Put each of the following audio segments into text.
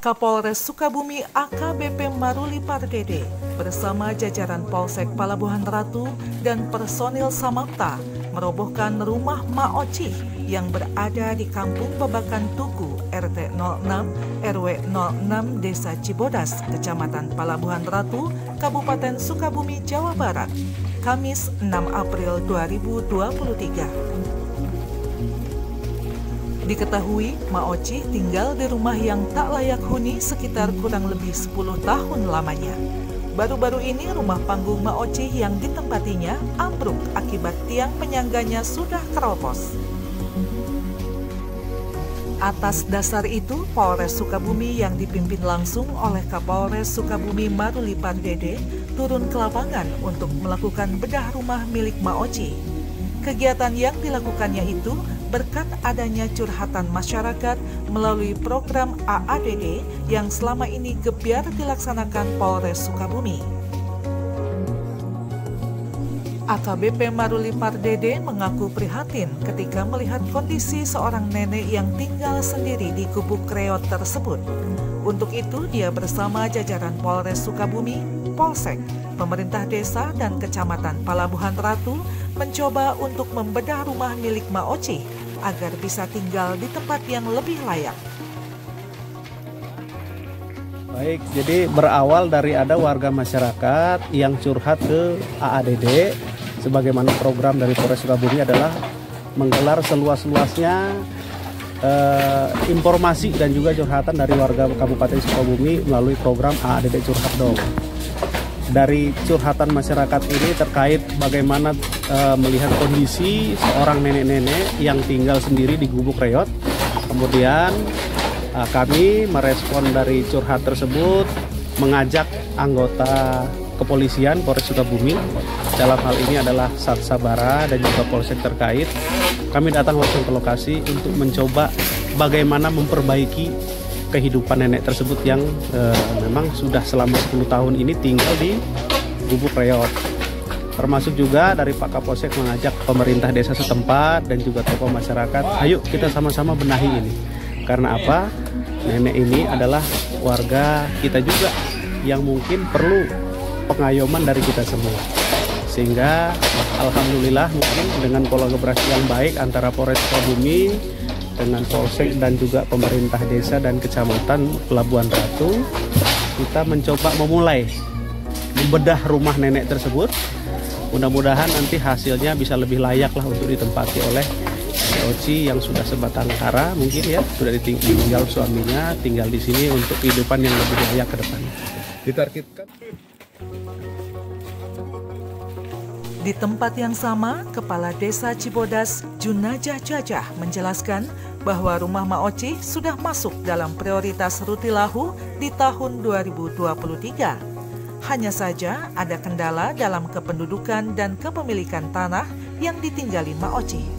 Kapolres Sukabumi AKBP Maruli Pardede bersama jajaran Polsek Palabuhan Ratu dan personil Samapta merobohkan rumah Ma Ocih yang berada di Kampung Babakan Tugu RT 06 RW 06 Desa Cibodas, Kecamatan Palabuhan Ratu, Kabupaten Sukabumi, Jawa Barat, Kamis 6 April 2023. Diketahui Ma Ocih tinggal di rumah yang tak layak huni sekitar kurang lebih 10 tahun lamanya. Baru-baru ini rumah panggung Ma Ocih yang ditempatinya ambruk akibat tiang penyangganya sudah keropos. Atas dasar itu, Polres Sukabumi yang dipimpin langsung oleh Kapolres Sukabumi Maruli Pardede turun ke lapangan untuk melakukan bedah rumah milik Ma Ocih. Kegiatan yang dilakukannya itu berkat adanya curhatan masyarakat melalui program AADD yang selama ini gebyar dilaksanakan Polres Sukabumi. AKBP Maruli Pardede mengaku prihatin ketika melihat kondisi seorang nenek yang tinggal sendiri di gubuk reot tersebut. Untuk itu, dia bersama jajaran Polres Sukabumi, Polsek, pemerintah desa, dan Kecamatan Palabuhan Ratu mencoba untuk membedah rumah milik Ma Ocih agar bisa tinggal di tempat yang lebih layak. Baik, jadi berawal dari ada warga masyarakat yang curhat ke AADD, sebagaimana program dari Polres Sukabumi adalah menggelar seluas-luasnya informasi dan juga curhatan dari warga Kabupaten Sukabumi melalui program AADD Curhat Dong. Dari curhatan masyarakat ini terkait bagaimana melihat kondisi seorang nenek-nenek yang tinggal sendiri di gubuk reot. Kemudian kami merespon dari curhat tersebut, mengajak anggota kepolisian Polres Sukabumi, dalam hal ini adalah Sat Sabara dan juga Polsek terkait. Kami datang langsung ke lokasi untuk mencoba bagaimana memperbaiki kehidupan nenek tersebut yang memang sudah selama 10 tahun ini tinggal di gubuk reot. Termasuk juga dari Pak Kapolsek mengajak pemerintah desa setempat dan juga tokoh masyarakat, ayo kita sama-sama benahi ini. Karena apa? Nenek ini adalah warga kita juga yang mungkin perlu pengayoman dari kita semua. Sehingga alhamdulillah mungkin dengan kolaborasi yang baik antara Polres Sukabumi dengan Polsek dan juga pemerintah desa dan kecamatan Pelabuhan Ratu, kita mencoba memulai membedah rumah nenek tersebut. Mudah-mudahan nanti hasilnya bisa lebih layak lah untuk ditempati oleh Ma Ocih yang sudah sebatang kara, mungkin ya sudah ditinggal suaminya, tinggal di sini untuk kehidupan yang lebih layak ke depan. Ditargetkan. Di tempat yang sama, Kepala Desa Cibodas Junajah Jajah menjelaskan bahwa rumah Ma Ocih sudah masuk dalam prioritas Rutilahu di tahun 2023. Hanya saja ada kendala dalam kependudukan dan kepemilikan tanah yang ditinggali Ma Ocih.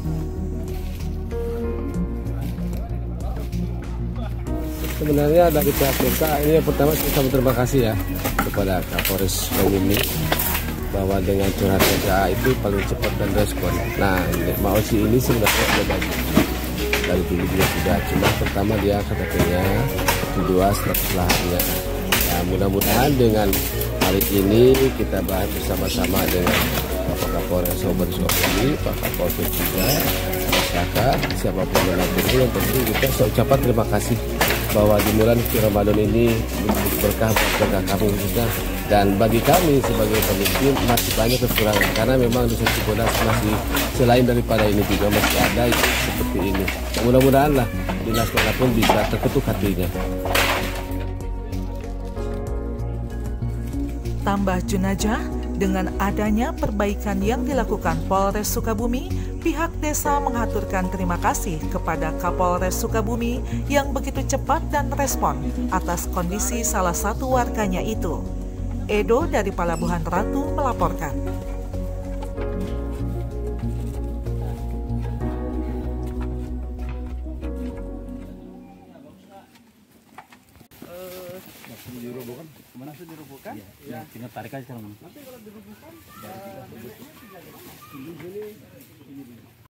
Sebenarnya dari pihak desa ini yang pertama kita berterima kasih ya kepada Kapolres Sukabumi bahwa dengan curhatan PA itu paling cepat dan respon. Nah, Ma Ocih ini sebenarnya sudah bagus. Dari dulu juga sudah, cuma pertama dia KTP-nya, kedua status lahannya. Nah, mudah-mudahan dengan hari ini kita bahas bersama-sama dengan Bapak Kapolres Sukabumi, Pak Kapolsek juga, masyarakat, siapapun yang nanti yang penting kita saya ucapkan terima kasih bahwa dimulai Ramadan ini berkah kampung kita. Dan bagi kami sebagai pemimpin masih banyak kekurangan karena memang Desa Cibodas masih selain daripada ini juga masih ada seperti ini. Mudah-mudahan lah dinas manapun bisa terketuk hatinya. Tambah Junajah, dengan adanya perbaikan yang dilakukan Polres Sukabumi, pihak desa mengaturkan terima kasih kepada Kapolres Sukabumi yang begitu cepat dan respon atas kondisi salah satu warganya itu. Edo dari Palabuhan Ratu melaporkan. Dirobohkan? Ya, tinggal tarik aja kalau nanti kalau dirobohkan,